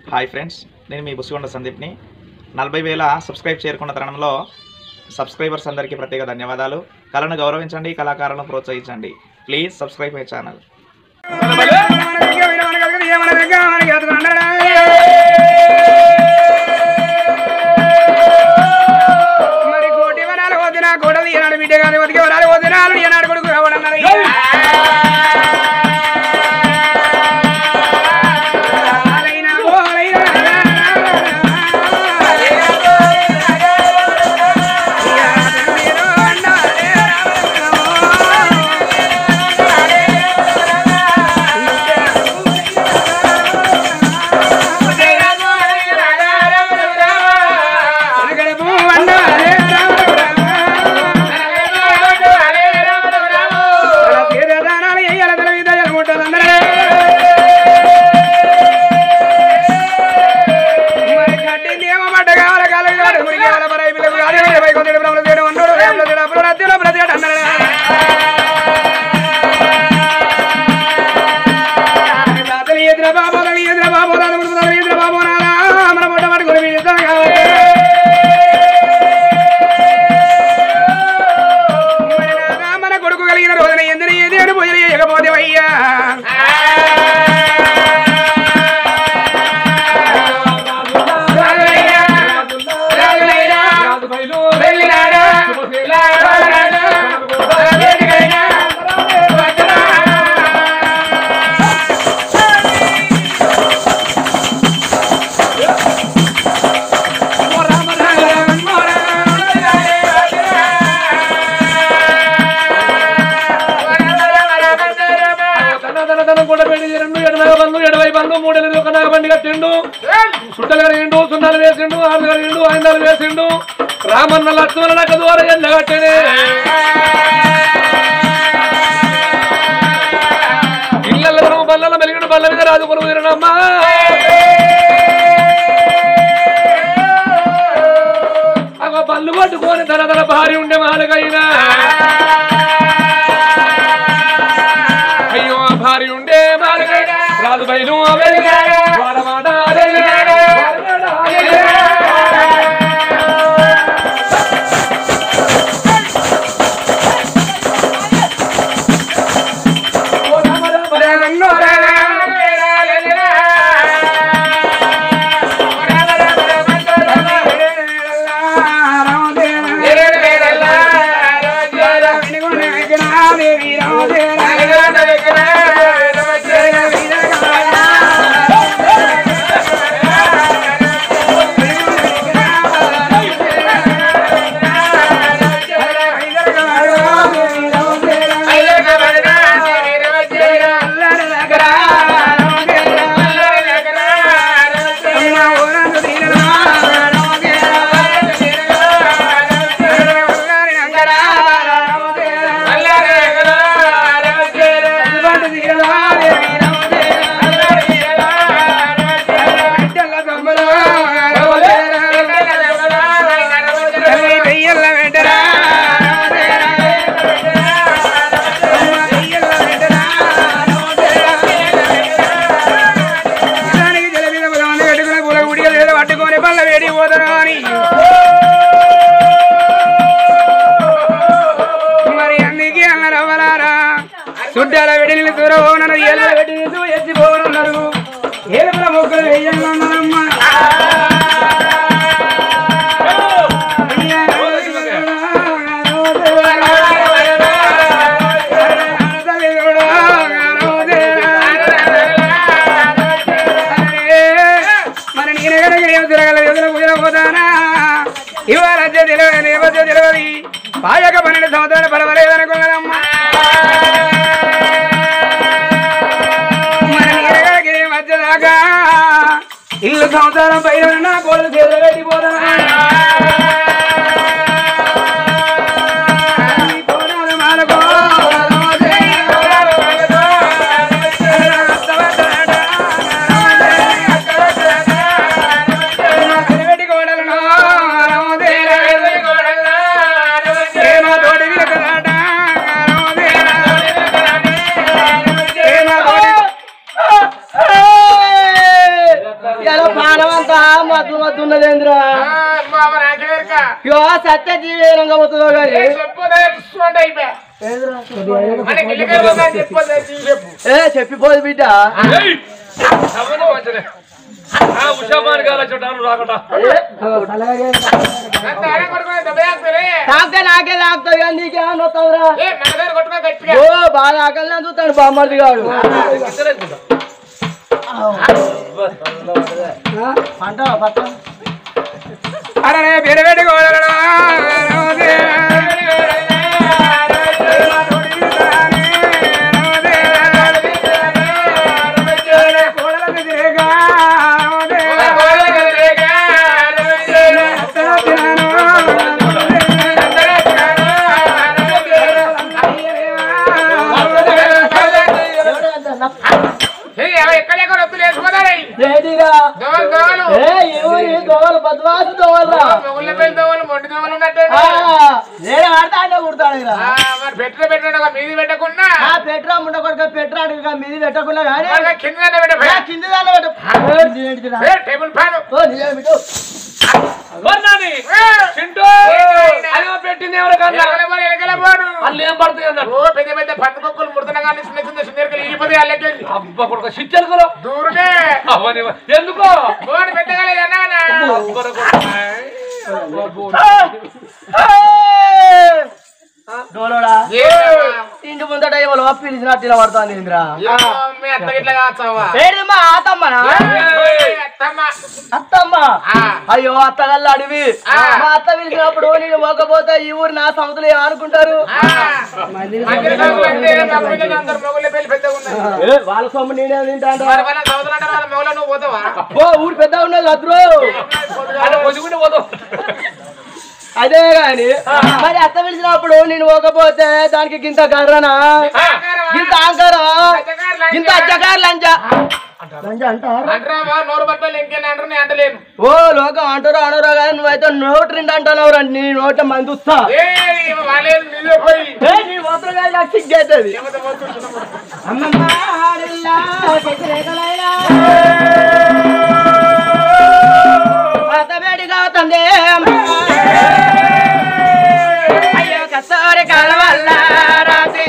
Hi friends, నేను మీ బుసిగొండ సందీప్ని. 40,000 subscribe చేరుకున్న తరుణంలో సబ్స్క్రైబర్స్ అందరికీ ప్రత్యేక ధన్యవాదాలు. కళను గౌరవించండి, కళాకారులను ప్రోత్సహించండి. Please subscribe my channel. మరి కోటి వనాలు వదిన కోడలు ఏనాడు బిడ్డ కానీ వదిలి వనాలు వదినాలు ఏనాడు కొడుకు రావడన్నారు. సుట్టలు కలిగిండు, సున్నాలు వేసిండు, ఆరు కలిగిండు, ఆయుధాలు వేసిండు. రామన్న లక్ష్మణ నక ద్వారా ఎండగట్టనే ఇళ్ళ బల్లల మెలిగిన బల్ల మీద రాజు కొలువు తినమ్మా. అగ బల్లు పట్టుకొని తన భార్య ఉండే మాలకైనా అయ్యో ఆ భార్య ఉండే మాలకైనా రాజు బయలు సుడ్డాల వెడిని దూరపోనన్నారు, ఏళ్ళ వెడిని ఎత్తిపోనన్నారు, ఏళ్ళ మొక్కలు వేయాలన్నారమ్మా. మరి నేను కనుక ఏం తిరగల ఎదురు పూజల పోతానా ఇవాళ తెలియదు నేపథ్య తెలియదు పాయక 12 సంవత్సరాలు పడవలేదనుకున్నదమ్మా. మధ్యదాకా ఇల్లు సంవత్సరం పైన నా కోళ్ళు చేతులు పెట్టిపోతాను. వద్దు వద్దు ఉన్నదేంద్రా సత్యజీవి పోతుందో కానీ చెప్పిపోదు బిడ్డ నాకే తాకుతుంది కానీ నీకేమన్నా వస్తావురా బాగా ఆకలి చూస్తాడు బామ్మది కాడు పంట పట్ట అరే వేరే పెట్టుకోవాలరా దోవలు బద్వాసు దోవలరా పెట్రా ఉండకూడదు పెట్రా మీది పెట్టకుండా కానీ కింద టేబుల్ ఫ్యాన్ పెట్టింది ఎవరికన్నా ఏం పడుతుంది పెద్ద పెద్ద పందుకొక్కలు ముడుతున్నా కానీ చిన్న చిన్న చిన్న ఇరిపోతే అల్లెక్కి అబ్బా కొడుకు చిచ్చరుకులు దూరనే ఎందుకో పెద్దగా లేదన్నా డోలోడా ఇంటి ముందట ఏమో పిలిచినట్టు ఇలా పడుతుంది ఇంద్రా మా అత్తమ్మనా అత్తమ్మ అయ్యో అత్తగల్ల అడివి మా అత్త పిలిచినప్పుడు నేను పోకపోతే ఈ ఊరు నా సముద్రం ఏమనుకుంటారు వాళ్ళ సొమ్ము నేనే తింటాను ఊరు పెద్ద ఉన్నది అద్రు అదే గాని మరి అత్త పిలిచినప్పుడు నేను పోకపోతే దానికి గింత గర్రనా గింత ఆంకరా గింత అచ్చకారు లంచ ఓ లోకం అంటారు అనరా కానీ నువ్వైతే నోటి రెండు అంటున్నావు నీ నోట మంది వస్తా నీ మాత్రం నాకు సిగ్గవుతుంది అత్తబేడిగా తందే అయ్యో కసోరి కాల వల్ల రాత్రి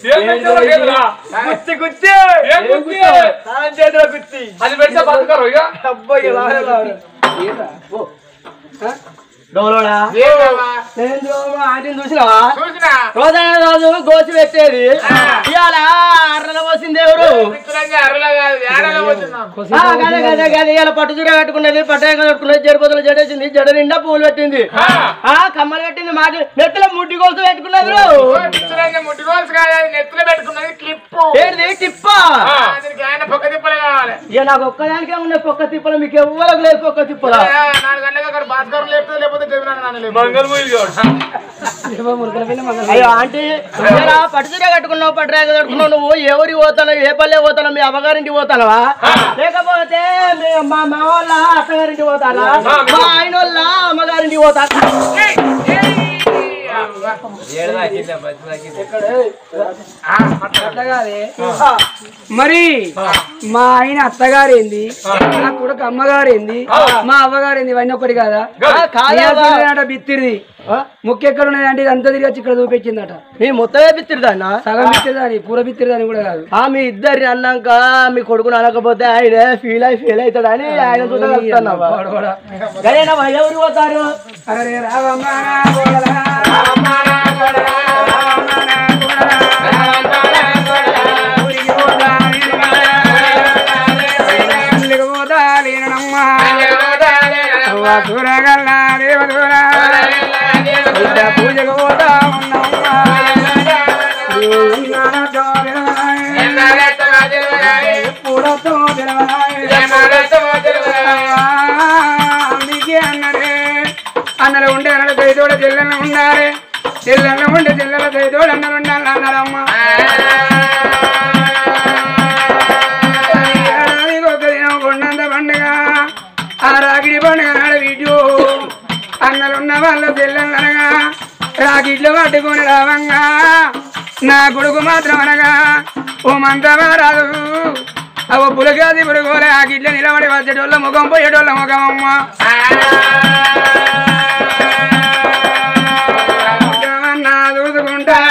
గుత్తి గుత్తి అది పెడితే బతుకారు ఇక అబ్బాయి డోలోడా ఆంటీని చూసినావా రోజైన రోజు గోసి పెట్టేది ఇవాళ అర్రల పోసింది ఎవరు ఇవాళ పట్టు చీర కట్టుకున్నది పట్టాక కట్టుకున్నది జడిపోతలు జడేసింది జడ నిండా పూలు పెట్టింది కమ్మలు పెట్టింది మాకు నెత్తుల ముట్టి గోల్స్ పెట్టుకున్నది ముట్టి గోల్స్ కాదు నెత్తులు పెట్టుకున్నది క్లిప్ ఏంటి టిప్పా పొక్క తిప్పలు కావాలి ఇక నాకు ఒక్కదానికే ఉన్న పొక్క తిప్పలు మీకు ఎవ్వరకు లేదు పొక్క తిప్పలా 4 గంటలకు అక్కడ భాస్కర్ లేకపోతే అయ్యో ఆంటీ పట్టుచీర కట్టుకున్నావు పట్టురాక కట్టుకున్నావు నువ్వు ఎవరికి పోతావు ఏ పల్లె పోతావు మీ అమ్మగారింటికి పోతానవా లేకపోతే మా వాళ్ళ అత్తగారింటికి పోతానా మా ఆయన వాళ్ళ అమ్మగారింటికి పోతా మరి మా ఆయన అత్తగారేంది నా కొడుకు అమ్మగారేంది మా అవ్వగారేంది ఇవన్నీ ఒకటి కదా బిత్తిరిది ముఖ్య ఎక్కడ ఉన్నది అంటే ఇదంతా తిరిగి వచ్చి ఇక్కడ చూపించిందట మీ మొత్తమే బిత్తిరిదాన్న సగం బిత్తిరిదాని పూర బిత్తిరిదాని కూడా కాదు మీ ఇద్దరిని అన్నాక మీ కొడుకుని అనకపోతే ఆయన ఫీల్ అవుతాడని ఆయన ఎవరు పోతారు అరే పూజకు పోతా అన్నలు ఉండే అన్నలు దయతోడ చెల్లెళ్ళు ఉండాలి చెల్లెళ్ళు ఉండే చెల్లెల దయతోడు అన్నలు ఉండాలి అన్నారమ్మ కొండంత పండుగ ఆ రాగిడి పండుగ నాడు వీడియో అన్నలున్న వాళ్ళ చెల్లెళ్ళు అనగా రాగిడ్లు పట్టుకొని రావంగా నా కొడుకు మాత్రం అనగా ఓ మంతమారాదు అవో పులగాది పుడుకోలే ఆ గిడ్ల నిలబడి వచ్చేటోళ్ళ ముఖం పోయేటోళ్ళ ముఖం అమ్మ చూసుకుంటా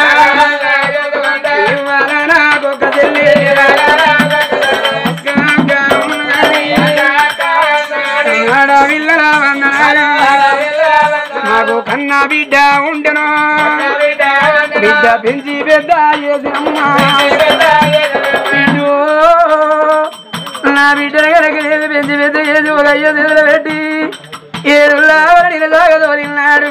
ఇవాళ నాకొక చెల్లి ఆడవిల్లలా వందనాలు నాకు కన్నా బిడ్డ ఉండెను బిడ్డ పెంచి పెద్ద చేసినమ్మ నా బిడ్డను కనుక లేదు పెంచి పెద్ద చేసి ఒక అయ్యో చేతులు పెట్టి 7 నీళ్ళ సాగదోలినాడు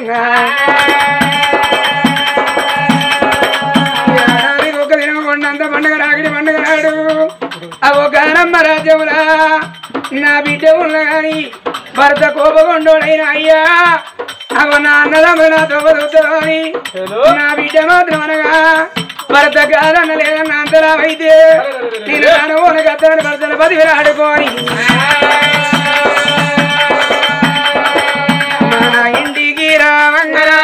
ఒక దినం కొండంత పండుగ రాగిడి పండుగ నాడు ఆ ఒక నమ్మ రాజ్యములా నా బిడ్డ ఉన్న గాని భర్త కోపకొండోడైన అయ్యా అవ నా అన్నదమ్మ నా తోబదుతారు అని నా బిడ్డ మాత్రం అనగా భర్త కాదన్న లేదన్న అంతరావైతే నేను అనుకోని కత్తని భర్తను 10 వేలు ఆడుకోని మన ఇంటికి రావంగరా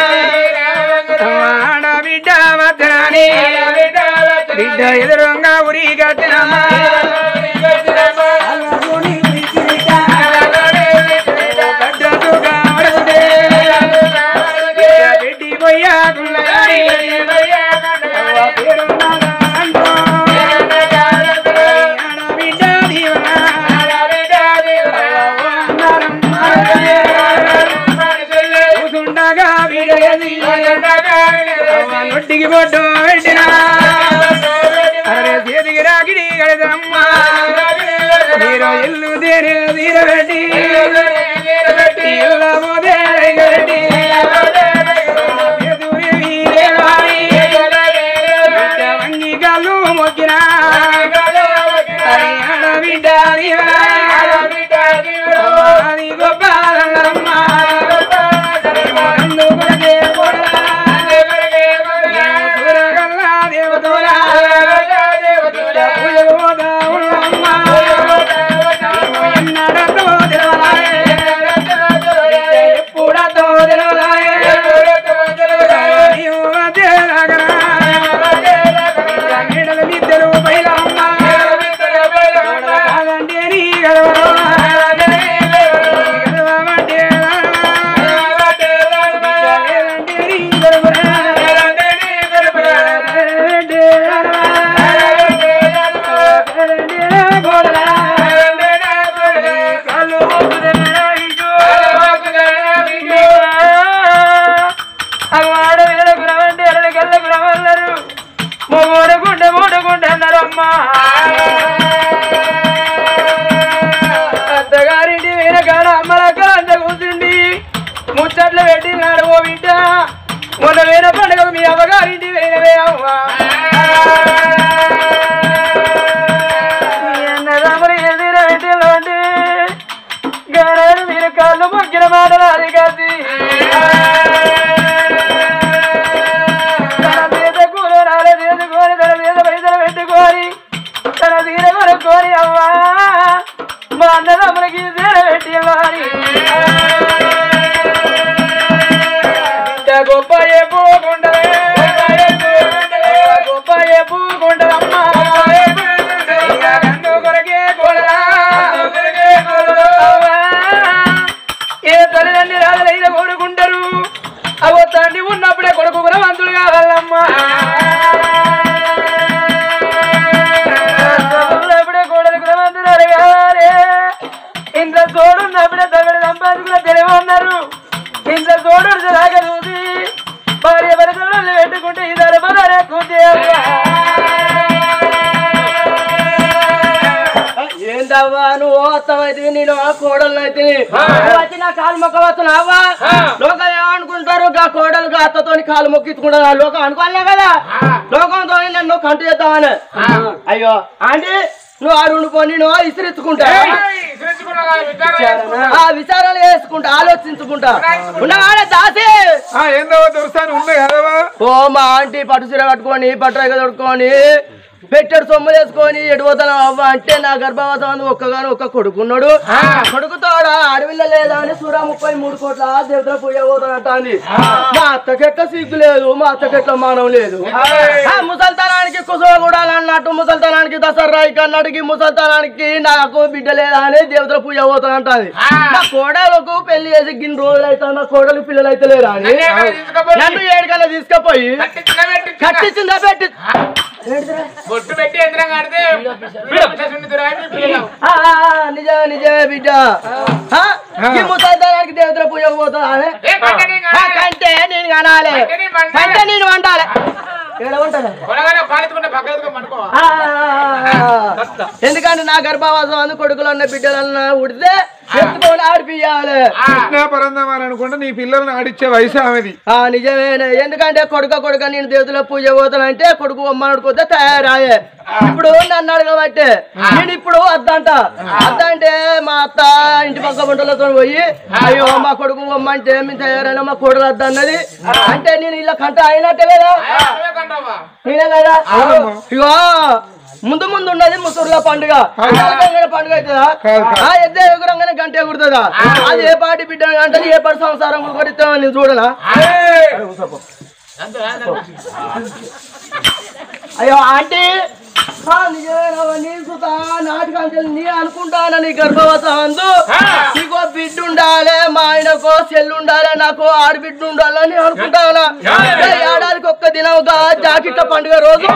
ఆడబిడ్డ మధ్యరాని బిడ్డ ఎదురుగా ఉరి కట్టినమ్మా నొట్టికి బొట్టు పెట్టినా చేతికి రాకిడి కడదమ్మా మీరు ఇల్లు తీరబెట్టి ఇల్లు పోతే వంగి కాళ్ళు మొక్కినా బిడ్డ అది గొప్ప పోయిన పండుగ మీ అమ్మగారింటి పోయినవే అవ్వ అన్నదమ్ములు ఎదిర పెట్టిలోండి గారు మీరు కాళ్ళు మొక్కిన మాటలారి కాసి తన మీద కూరనాలు చేసుకొని తన మీద పైసలు పెట్టుకొని తన తీర కొనుక్కొని అవ్వా మా అన్నదమ్ములకి తీర పెట్టి వారి గొప్ప ఎప్పుకుంటే గొప్ప ఎప్పుకుంటదమ్మా కొరకే కొడరా ఏ తల్లిదండ్రి రాజులైన కోరుకుంటారు అవో తండ్రి ఉన్నప్పుడే కొడుకు గుణవంతుడు కావాలమ్మా ఉన్నప్పుడే కొడుకు గుణవంతుడు అడగాలి ఇంట్లో తోడున్నప్పుడే తమిళ సంపాదకులు తెలియమన్నారు ఇంట్లో తోడు రాక చూసి భార్య భర్తలు పెట్టుకుంటే ఇద్దరు బదరే కూర్చే ఏంటవ్వా నువ్వు వస్తావైతే నేను కోడలు అయితే వచ్చి నా కాలు మొక్క వస్తున్నావా లోకం ఏమనుకుంటారు గా కోడలు అత్తతో కాలు మొక్కించుకుంటా లోకం అనుకోలే కదా లోకంతో నన్ను కంటు చేద్దామని అయ్యో ఆంటీ నువ్వు అడుగుకొని నువ్వు ఇసిరించుకుంటా ఆ విచారాలు వేసుకుంటా ఆలోచించుకుంటా ఉన్నవాడే దాసి ఏందో దొరుకుతాను ఉన్నాయి కదవా ఓ మా ఆంటీ పట్టు చీర కట్టుకొని పట్టు రేగ తొడుకొని పెట్టాడు సొమ్ము వేసుకొని ఎడిపోతాను అవ్వ అంటే నా గర్భవతం ఒక్కగాను ఒక్క కొడుకున్నాడు కొడుకుతాడా అడవిల్ల లేదా అని 33 కోట్ల దేవతల పూజ పోతానంట అని మా అత్తకెట్ల సిగ్గు లేదు మా అత్తకెట్ల మానవం లేదు ముసల్తనానికి కుసోగూడాలన్నట్టు ముసల్తనానికి దసరాయికి అన్నట్టుకి ముసల్తనానికి నాకు బిడ్డ లేదా అని దేవతల పూజ పోతానంట అది నా కోడలకు పెళ్లి చేసి గిన్ని రోజులు అయితే నా కోడలు పిల్లలు అయితే లేరా అని నన్ను ఏడుకన్నా తీసుకుపోయి కట్టించిందా పెట్టి నిజమే నిజమే బిడ్డ ముసల్తానికి దేవతల పూజకు పోతా కంటే నేను కనాలి కంటే నేను వండాలి ఎందుకంటే నా గర్భవాసం అందు కొడుకులు అన్న బిడ్డలన్నా ఉడితే ఎత్తుకొని ఆడిపియాలి అనుకుంటే నీ పిల్లల్ని ఆడిచ్చే వయసు ఆమెది నిజమేనే ఎందుకంటే కొడుక నేను దేవతల పూజ పోతానంటే కొడుకు అమ్మనుకోతే తయారాయే ఇప్పుడు నన్ను అడగబట్టే నేను ఇప్పుడు అద్దంటే మా అత్త ఇంటి పక్క గుంటలతో పోయి అయ్యో మా కొడుకు అమ్మంటే మేము తయారైనా మా కొడుకు అద్దన్నది అంటే నేను ఇలా కంట అయినట్టే కదా నేనే కదా ఇగో ముందు ఉన్నది ముసూర్ల పండుగ పండుగ అవుతుందా ఎద్దే ఎగురంగానే గంట ఎగురుతుందా అది ఏ పాటి బిడ్డ అంటే ఏ పాటి సంసారం కొడితే నేను చూడనా అయ్యో ఆంటీ నాటికంటే నీ అనుకుంటానా నీ గర్భవతం అందు నీకో బిడ్డ ఉండాలి మా ఆయనకో చెల్లు ఉండాలి నాకు ఆడబిడ్డ ఉండాలని అనుకుంటానా ఏడాదికి ఒక్క దినంగా జాకెట్ల పండుగ రోజు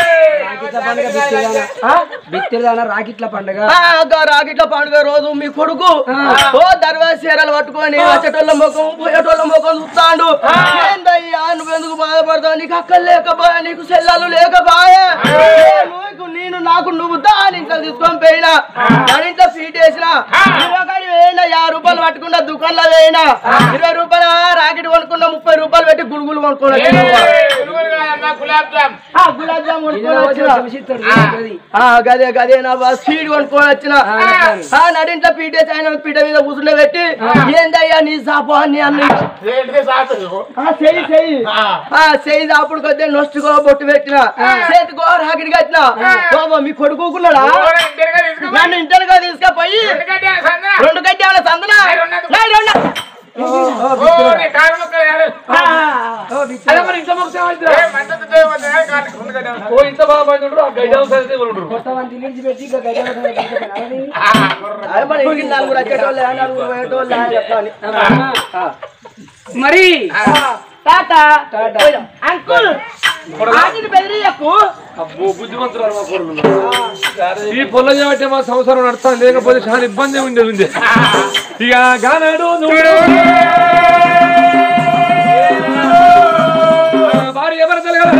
రాకెట్ల పండుగ రోజు మీ కొడుకు ఓ దర్వాజ చీరలు పట్టుకొని వచ్చేటోళ్ళ ముఖం పోయేటోళ్ళ ముఖం చూస్తాడు ఏందయ్యా నువ్వెందుకు బాధపడతావు నీకు అక్కలు లేకపోయా నీకు చెల్లెలు లేకపోయా నేను నాకు నువ్వు దాని ఇంట్లో తీసుకొని పోయినా దాని ఇంట్లో సీట్ వేసినా వేయినా 50 రూపాయలు పట్టుకున్నా దుకాణంలో వేయినా 20 రూపాయలు రాకెట్ కొనుక్కున్నా 30 రూపాయలు పెట్టి గురుగులు కొనుక్కున్నా గులాబ్ జామ్ గదే గదే నా స్వీట్ కొనుక్కొని వచ్చిన నడింట్లో పీటేసి ఆయన పీట మీద కూర్చుండే పెట్టి ఏందయ్యా నీ సాపు అని అన్ని చెయ్యి అప్పుడు కొద్దిగా నొచ్చుకో బొట్టు పెట్టిన చేతికో రాకెట్ కట్టిన బాబా మీ కొడుకున్నాడా నన్ను ఇంటర్గా తీసుకపోయి 2 గడ్డల సందనా మరి అంకుల్ ఈ పొల్ల చేయబట్టే మా సంవత్సరం నడుస్తాను లేకపోతే చాలా ఇబ్బంది ఉండేది ఇక గానాడు భార్య ఎవరు తెలియదు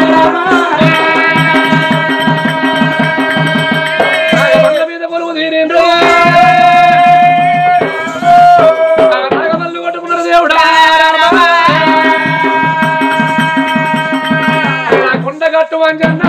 మీద పొలుగు తీరేంద్రు నాగమల్లు కొట్టుకున్నారు దేవుడా కట్టు మంచన్న